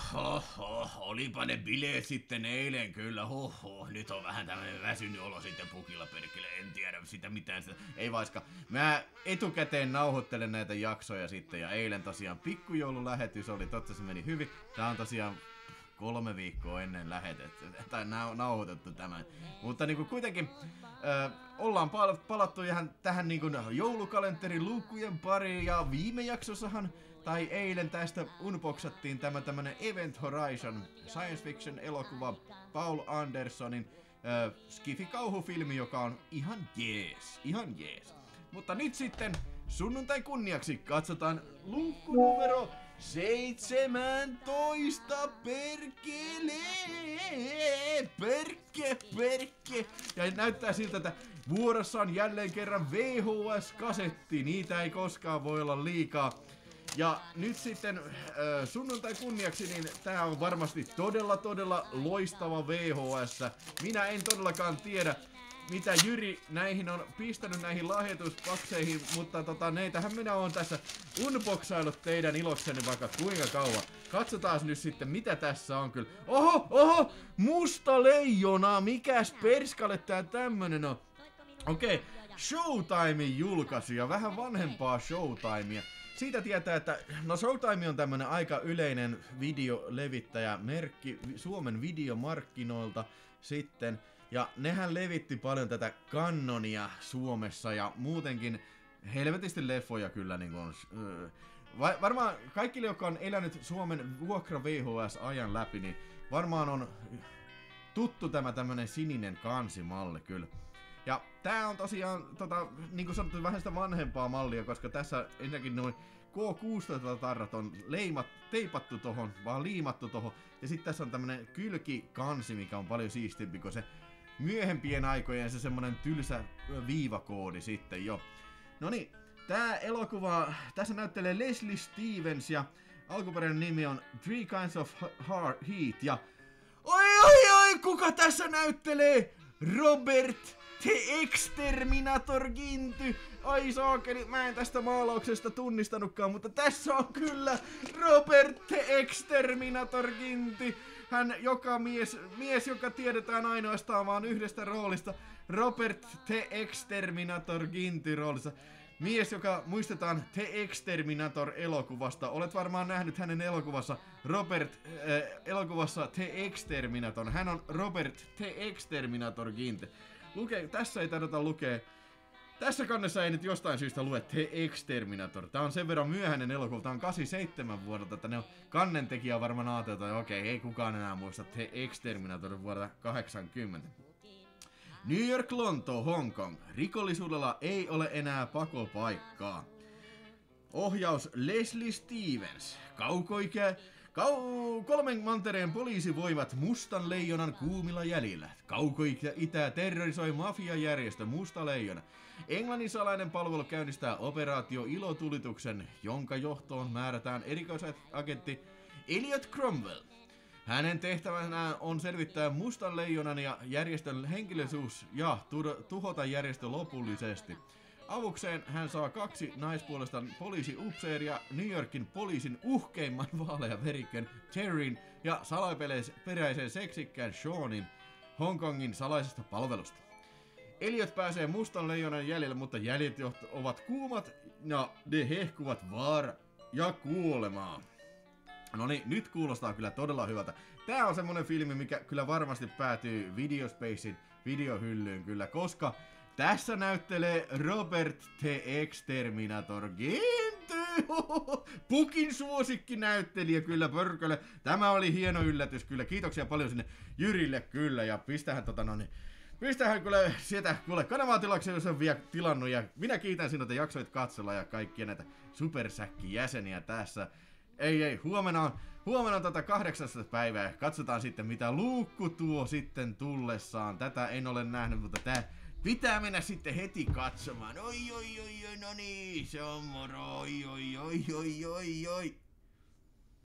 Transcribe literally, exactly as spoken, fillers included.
Hoho, olipa ne bileet sitten eilen kyllä, hoho. Nyt on vähän tämmönen väsynyt olo sitten pukilla perkele, en tiedä sitä mitään sitä. Ei vaiska, mä etukäteen nauhoittelen näitä jaksoja sitten ja eilen tosiaan pikkujoululähetys oli, totta se meni hyvin. Tää on tosiaan kolme viikkoa ennen lähetetty, tai nau nauhoitettu tämän. Mutta niinku kuitenkin ö, ollaan pal palattu ihan tähän niinku joulukalenterin luukkujen pariin ja viime jaksossahan tai eilen tästä unboxattiin tämä tämmönen Event Horizon science fiction elokuva Paul Andersonin ö, skifi-kauhufilmi, joka on ihan jees, ihan jees. Mutta nyt sitten sunnuntai kunniaksi katsotaan luukku numero seitsemäntoista, perkele, perke, perke. Ja näyttää siltä, että vuorossa on jälleen kerran V H S-kasetti, niitä ei koskaan voi olla liikaa. Ja nyt sitten äh, sunnuntai kunniaksi, niin tää on varmasti todella todella loistava V H S. Minä en todellakaan tiedä, mitä Jyri näihin on pistänyt näihin lahjoituspakseihin, mutta tota, neitähän minä oon tässä unboxailut teidän iloksenne vaikka kuinka kauan. Katsotaan nyt sitten, mitä tässä on kyllä. Oho, oho, musta leijona, mikäs perskalle tää tämmönen on? Okei, okay. Showtimein julkaisu ja vähän vanhempaa Showtimea. Siitä tietää, että no Showtime on tämmönen aika yleinen videolevittäjä merkki Suomen videomarkkinoilta sitten. Ja nehän levitti paljon tätä kanonia Suomessa ja muutenkin helvetisti leffoja kyllä niin kuin, va varmaan kaikille, jotka on elänyt Suomen vuokra V H S-ajan läpi, niin varmaan on tuttu tämä tämmönen sininen kansimalli kyllä. Ja tää on tosiaan, tota, niin kuin sanottu, vähän sitä vanhempaa mallia, koska tässä ensinnäkin noin K kuusitoista-tarrat on leimat, teipattu tohon, vaan liimattu tohon. Ja sitten tässä on tämmönen kylkikansi, mikä on paljon siistimpi kuin se myöhempien aikojen se semmonen tylsä viivakoodi sitten jo. Noniin, tää elokuva, tässä näyttelee Leslie Stevens ja alkuperäinen nimi on Three Kinds of Heat ja oi oi oi, kuka tässä näyttelee? Robert The Exterminator Ginty! Ai saakeli, mä en tästä maalauksesta tunnistanutkaan, mutta tässä on kyllä Robert The Exterminator Ginty! Hän joka mies, mies, joka tiedetään ainoastaan vaan yhdestä roolista, Robert The Exterminator Ginty roolissa. Mies, joka muistetaan The Exterminator-elokuvasta. Olet varmaan nähnyt hänen elokuvassa Robert, äh, elokuvassa The Exterminator. Hän on Robert The Exterminator Ginty. Luke, tässä ei tarvita lukea. Tässä kannessa ei nyt jostain syystä lue The Exterminator. Tää on sen verran myöhäinen elokuva. Tää on kahdeksankymmentäseitsemän vuodelta, että ne on kannentekijä varmaan ajateltu, että okei, ei kukaan enää muista The Exterminator vuodelta kahdeksankymmentä. New York, Lontoo, Hong Kong. Rikollisuudella ei ole enää pakopaikkaa. Ohjaus Leslie Stevens. Kaukoikä... Kau... Kolmen mantereen poliisivoimat Mustan leijonan kuumilla jäljillä. Kauko-Itä terrorisoi mafiajärjestö Musta leijona. Englannin salainen palvelu käynnistää operaatio Ilotulituksen, jonka johtoon määrätään erikoisagentti Elliot Cromwell. Hänen tehtävänään on selvittää Mustan leijonan ja järjestön henkilöllisyys ja tuhota järjestö lopullisesti. Avukseen hän saa kaksi naispuolesta poliisiupseeria, New Yorkin poliisin uhkeimman vaalean verikkön Terryn ja salaperäisen seksikkään Seanin Hongkongin salaisesta palvelusta. Elliot pääsee Mustan leijonan jäljelle, mutta jäljet ovat kuumat ja ne hehkuvat vaara ja kuolemaa. No niin, nyt kuulostaa kyllä todella hyvältä. Tää on semmonen filmi, mikä kyllä varmasti päätyy Videospacein videohyllyyn kyllä, koska tässä näyttelee Robert The Exterminator Ginty! Pukin suosikki näyttelijä kyllä, pörkölä. Tämä oli hieno yllätys kyllä. Kiitoksia paljon sinne Jyrille kyllä. Ja pistähän tota no niin. Pistähän kyllä sieltä kuule kanavaa tilaksi, jos on vielä tilannut. Ja minä kiitän sinua, että jaksoit katsella ja kaikkia näitä supersäkki-jäseniä tässä. Ei ei, huomenna on, huomenna on tätä kahdeksastoista päivää. Katsotaan sitten mitä luukku tuo sitten tullessaan. Tätä en ole nähnyt, mutta tää pitää mennä sitten heti katsomaan. Oi oi oi oi, no niin, se on moro, oi oi oi oi oi oi.